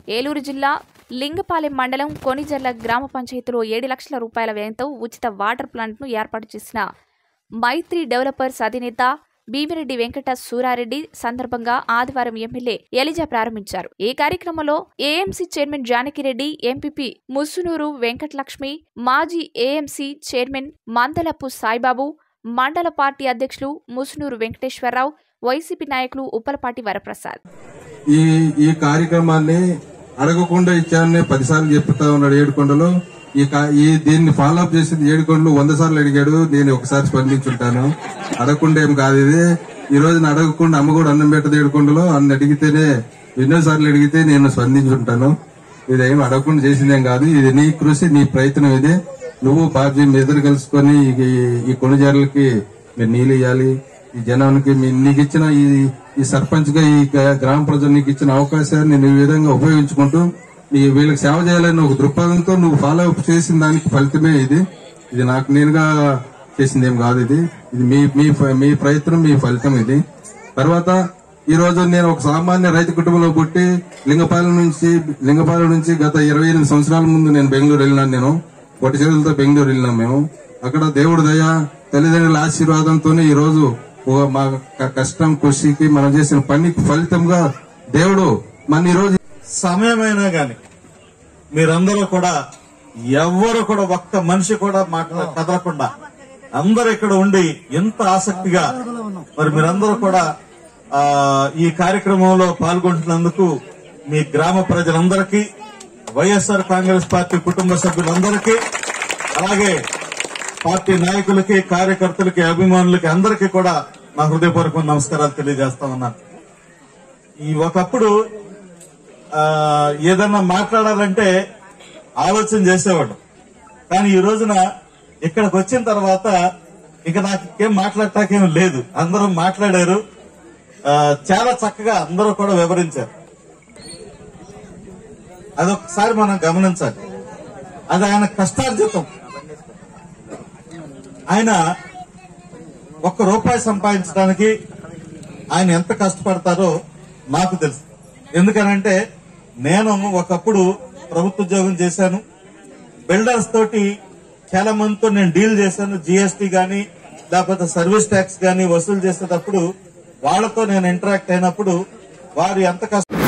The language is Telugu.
ఏలూరు జిల్లా లింగపాలెం మండలం కొనిజర్ల గ్రామ పంచాయతీలో 7 లక్షల రూపాయల వ్యయంతో ఉచిత వాటర్ ప్లాంట్ను ఏర్పాటు చేసిన మైత్రి డెవలపర్స్ అధినేత భీమిరెడ్డి వెంకట సూరారెడ్డి సందర్భంగా ఆదివారం ఎమ్మెల్యే ఎలిజా ప్రారంభించారు. ఈ కార్యక్రమంలో AMC chairman Janakireddy, MPP Musunuru Venkatalakshmi, మాజీ ఏఎంసీ చైర్మన్ మందలపు సాయిబాబు, మండల పార్టీ అధ్యక్షులు ముసునూరు వెంకటేశ్వరరావు, వైసీపీ నాయకులు ఉప్పలపాటి వరప్రసాద్. ఈ కార్యక్రమాన్ని అడగకుండా ఇచ్చానని 10 సార్లు చెప్తా ఉన్నాడు. ఏడుకొండలో దీన్ని ఫాలోఅప్ చేసింది ఏడుకొండలు 100 సార్లు అడిగాడు. నేను ఒకసారి స్పందించుంటాను. అడగకుండా ఏం కాదు ఇది. ఈ రోజున అడగకుండా అమ్మ కూడా అన్నం పెట్టదు ఏడుకొండలో. అన్ని అడిగితేనే ఎన్నోసార్లు అడిగితే నేను స్పందించుంటాను. ఇదేం అడగకుండా చేసిందేం కాదు. ఇది నీ కృషి, నీ ప్రయత్నం. ఇది నువ్వు బాధ్యత మీ ఇద్దరు కలుసుకొని ఈ కొనుజారులకి మీరు నీళ్ళు ఇవ్వాలి. ఈ జనానికి నీకు ఇచ్చిన ఈ సర్పంచ్ గా ఈ గ్రామ ప్రజలు నీకు ఇచ్చిన అవకాశాన్ని నువ్వు ఈ విధంగా ఉపయోగించుకుంటూ వీళ్ళకి సేవ చేయాలని ఒక దృక్పథంతో నువ్వు ఫాలో అప్ చేసిన దానికి ఫలితమే ఇది. ఇది నాకు నేనుగా చేసిందేం కాదు. ఇది మీ ప్రయత్నం, మీ ఫలితం ఇది. తర్వాత ఈ రోజు నేను ఒక సామాన్య రైతు కుటుంబంలో పుట్టి లింగపాలెం నుంచి గత 28 సంవత్సరాల ముందు నేను బెంగళూరు వెళ్ళినాను. నేను పొట్టి చేతులతో బెంగళూరు వెళ్ళినాం మేము. అక్కడ దేవుడి దయ, తల్లిదండ్రుల ఆశీర్వాదంతోనే ఈ రోజు మా కష్టం, కృషికి మనం చేసిన పనికి ఫలితంగా దేవుడు మన ఈ రోజు సమయమైనా గాని మీరందరూ కూడా ఎవ్వరు కూడా ఒక్క మనిషి కూడా కదలకుండా అందరూ ఇక్కడ ఉండి ఎంత ఆసక్తిగా మరి మీరందరూ కూడా ఈ కార్యక్రమంలో పాల్గొంటున్నందుకు మీ గ్రామ ప్రజలందరికీ, వైఎస్ఆర్ కాంగ్రెస్ పార్టీ కుటుంబ సభ్యులందరికీ, అలాగే పార్టీ నాయకులకి, కార్యకర్తలకి, అభిమానులకి అందరికీ కూడా నా హృదయపూర్వక నమస్కారాలు తెలియజేస్తా ఉన్నాను. ఒకప్పుడు ఏదన్నా మాట్లాడాలంటే ఆలోచన చేసేవాడు. కానీ ఈ రోజున ఇక్కడికి వచ్చిన తర్వాత ఇక నాకేం మాట్లాడటాకేం లేదు. అందరూ మాట్లాడారు. చాలా చక్కగా అందరూ కూడా వివరించారు. అదొకసారి మనం గమనించాలి. అది ఆయన కష్టార్జితం. ఆయన ₹1 సంపాదించడానికి ఆయన ఎంత కష్టపడతారో నాకు తెలుసు. ఎందుకనంటే నేను ఒకప్పుడు ప్రభుత్వ ఉద్యోగం చేశాను. బిల్డర్స్ తోటి చాలా మందితో నేను డీల్ చేశాను. జీఎస్టీ గానీ లేకపోతే సర్వీస్ ట్యాక్స్ గానీ వసూలు చేసేటప్పుడు వాళ్లతో నేను ఇంటరాక్ట్ అయినప్పుడు వారు ఎంత కష్టం